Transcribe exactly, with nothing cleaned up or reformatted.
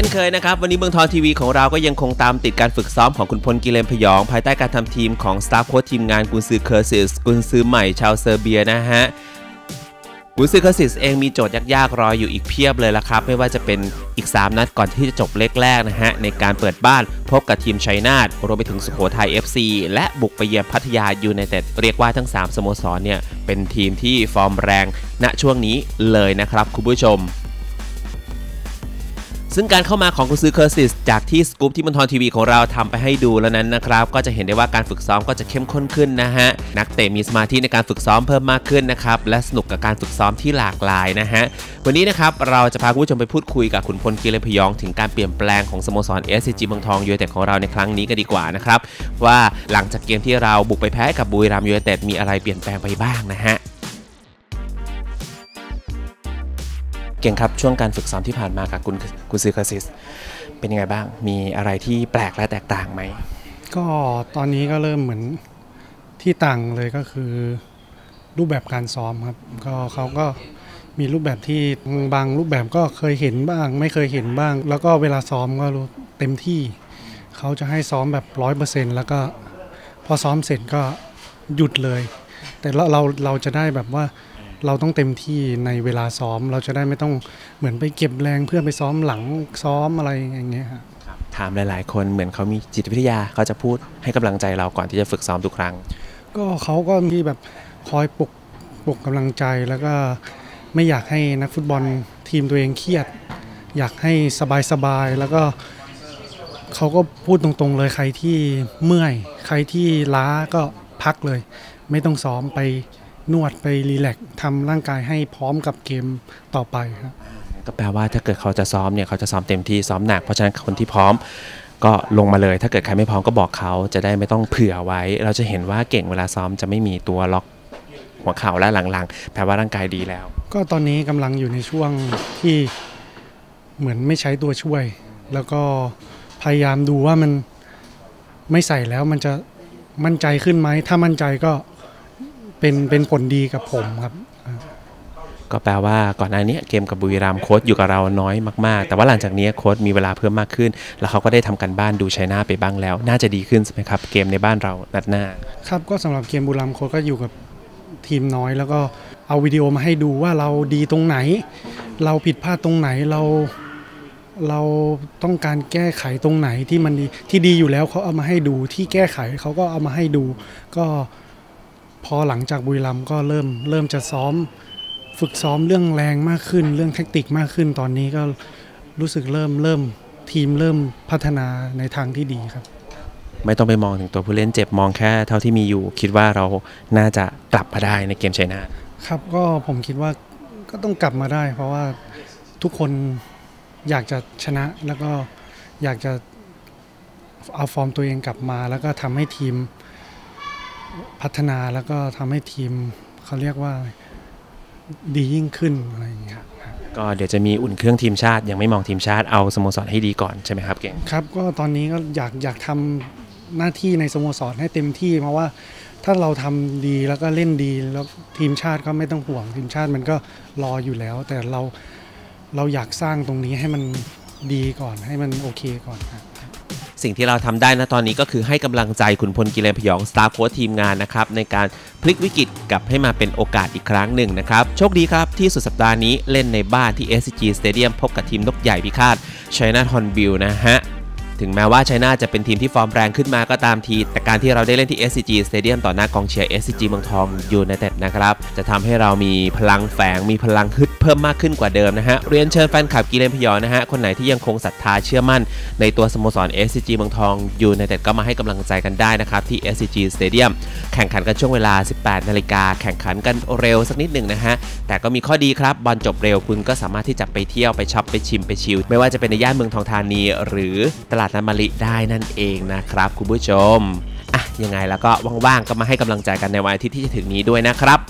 นเคยนะครับวันนี้เมืองทองทีวีของเราก็ยังคงตามติดการฝึกซ้อมของคุณพลกิเลนพยองภายใต้การทำทีมของสตาฟโค้ชทีมงานกุนซือเคอร์ซิสกุนซือใหม่ชาวเซอร์เบียนะฮะกุนซือเคอร์ซิสเองมีโจทย์ยากๆรออยู่อีกเพียบเลยละครับไม่ว่าจะเป็นอีกสามนัดก่อนที่จะจบเล็กแรกนะฮะในการเปิดบ้านพบกับทีมชัยนาทรวมไปถึงสุโขทัย เอฟ ซี และบุกไปเยือนพัทยายูไนเต็ดเรียกว่าทั้งสามสโมสรเนี่ยเป็นทีมที่ฟอร์มแรงณช่วงนี้เลยนะครับคุณผู้ชมซึ่งการเข้ามาของกุนซือเคอร์ซิสจากที่สกู๊ปที่เมืองทองทีวีของเราทำไปให้ดูแล้วนั้นนะครับก็จะเห็นได้ว่าการฝึกซ้อมก็จะเข้มข้นขึ้นนะฮะนักเตะมีสมาธิในการฝึกซ้อมเพิ่มมากขึ้นนะครับและสนุกกับการฝึกซ้อมที่หลากหลายนะฮะวันนี้นะครับเราจะพาคุณผู้ชมไปพูดคุยกับขุนพลกิเลนพยองถึงการเปลี่ยนแปลงของสโมสร เอส ซี จี เมืองทองยูไนเต็ดของเราในครั้งนี้กันดีกว่านะครับว่าหลังจากเกมที่เราบุกไปแพ้กับบุรีรัมย์ยูไนเต็ดมีอะไรเปลี่ยนแปลงไปบ้างนะฮะเก่งครับช่วงการฝึกซ้อมที่ผ่านมากับกุนกุนซือเคอร์ซิสเป็นยังไงบ้างมีอะไรที่แปลกและแตกต่างไหมก็ตอนนี้ก็เริ่มเหมือนที่ต่างเลยก็คือรูปแบบการซ้อมครับก็เขาก็มีรูปแบบที่บางรูปแบบก็เคยเห็นบ้างไม่เคยเห็นบ้างแล้วก็เวลาซ้อมก็รู้เต็มที่เขาจะให้ซ้อมแบบร้อยเปอร์เซ็นต์แล้วก็พอซ้อมเสร็จก็หยุดเลยแต่เราเราเราจะได้แบบว่าเราต้องเต็มที่ในเวลาซ้อมเราจะได้ไม่ต้องเหมือนไปเก็บแรงเพื่อไปซ้อมหลังซ้อมอะไรอย่างเงี้ยครับถามหลายๆคนเหมือนเขามีจิตวิทยาเขาจะพูดให้กำลังใจเราก่อนที่จะฝึกซ้อมทุกครั้งก็เขาก็มีแบบคอยปลุกปลุกกำลังใจแล้วก็ไม่อยากให้นักฟุตบอลทีมตัวเองเครียดอยากให้สบายๆแล้วก็เขาก็พูดตรงๆเลยใครที่เมื่อยใครที่ล้าก็พักเลยไม่ต้องซ้อมไปนวดไปรีแลกซ์ทำร่างกายให้พร้อมกับเกมต่อไปครับก็แปลว่าถ้าเกิดเขาจะซ้อมเนี่ยเขาจะซ้อมเต็มที่ซ้อมหนักเพราะฉะนั้นคนที่พร้อมก็ลงมาเลยถ้าเกิดใครไม่พร้อมก็บอกเขาจะได้ไม่ต้องเผื่อไว้เราจะเห็นว่าเก่งเวลาซ้อมจะไม่มีตัวล็อกหัวเข่าและหลังๆแปลว่าร่างกายดีแล้วก็ตอนนี้กำลังอยู่ในช่วงที่เหมือนไม่ใช้ตัวช่วยแล้วก็พยายามดูว่ามันไม่ใส่แล้วมันจะมั่นใจขึ้นไหมถ้ามั่นใจก็เป็นเป็นผลดีกับผมครับก็แปลว่าก่อนหน้านี้เกมกับบุรีรัมย์โค้ชอยู่กับเราน้อยมากๆแต่ว่าหลังจากนี้โค้ชมีเวลาเพิ่มมากขึ้นแล้วเขาก็ได้ทำการบ้านดูชัยนาทไปบ้างแล้วน่าจะดีขึ้นใช่ไหมครับเกมในบ้านเรานัดหน้าครับก็สำหรับเกมบุรีรัมย์โค้ชก็อยู่กับทีมน้อยแล้วก็เอาวิดีโอมาให้ดูว่าเราดีตรงไหนเราผิดพลาดตรงไหนเราเราต้องการแก้ไขตรงไหนที่มันดีที่ดีอยู่แล้วเขาเอามาให้ดูที่แก้ไขเขาก็เอามาให้ดูก็พอหลังจากบุรีรัมย์ก็เริ่มเริ่มจะซ้อมฝึกซ้อมเรื่องแรงมากขึ้นเรื่องแทคติกมากขึ้นตอนนี้ก็รู้สึกเริ่มเริ่มทีมเริ่มพัฒนาในทางที่ดีครับไม่ต้องไปมองถึงตัวผู้เล่นเจ็บมองแค่เท่าที่มีอยู่คิดว่าเราน่าจะกลับมาได้ในเกมชัยนาทครับก็ผมคิดว่าก็ต้องกลับมาได้เพราะว่าทุกคนอยากจะชนะแล้วก็อยากจะเอาฟอร์มตัวเองกลับมาแล้วก็ทำให้ทีมพัฒนาแล้วก็ทำให้ทีมเขาเรียกว่าดียิ่งขึ้นอะไรอย่างเงี้ยก็เดี๋ยวจะมีอุ่นเครื่องทีมชาติยังไม่มองทีมชาติเอาสโมสรให้ดีก่อนใช่ไหมครับเก่งครับก็ตอนนี้ก็อยากอยากทำหน้าที่ในสโมสรให้เต็มที่เพราะว่าถ้าเราทำดีแล้วก็เล่นดีแล้วทีมชาติก็ไม่ต้องห่วงทีมชาติมันก็รออยู่แล้วแต่เราเราอยากสร้างตรงนี้ให้มันดีก่อนให้มันโอเคก่อนครับสิ่งที่เราทำได้นะตอนนี้ก็คือให้กำลังใจขุนพลกิเลนพยองสตาฟโค้ชทีมงานนะครับในการพลิกวิกฤตกลับให้มาเป็นโอกาสอีกครั้งหนึ่งนะครับโชคดีครับที่สุดสัปดาห์นี้เล่นในบ้านที่ เอส ซี จี Stadium พบกับทีมนกใหญ่พิฆาตชัยนาทฮอร์นบิลนะฮะถึงแม้ว่าชัยนาทจะเป็นทีมที่ฟอร์มแรงขึ้นมาก็ตามทีแต่การที่เราได้เล่นที่ เอส ซี จี Stadium ต่อหน้ากองเชียร์ เอส ซี จี เมืองทองยูไนเต็ดนะครับจะทำให้เรามีพลังแฝงมีพลังฮึดเพิ่มมากขึ้นกว่าเดิมนะฮะเรียนเชิญแฟนคลับกิเลนพยองนะฮะคนไหนที่ยังคงศรัทธาเชื่อมั่นในตัวสโมสร เอส ซี จี เมืองทองยูไนเต็ดก็มาให้กำลังใจกันได้นะครับที่ เอส ซี จี Stadium แข่งขันกันช่วงเวลา สิบแปดนาฬิกาแข่งขันกันเร็วสักนิดหนึ่งนะฮะแต่ก็มีข้อดีครับบอลจบเร็วคุณก็สามารถที่จะไปเที่ยวไปช็อปไปชิมไปชิลไม่ว่าจะเป็นในย่านเมืองทองธานีหรือตลาดน้ำมะลิได้นั่นเองนะครับคุณผู้ชมอ่ะยังไงแล้วก็ว่างๆก็มาให้กำลังใจกันในวันอาทิตย์ที่จะถึงนี้ด้วยนะครับ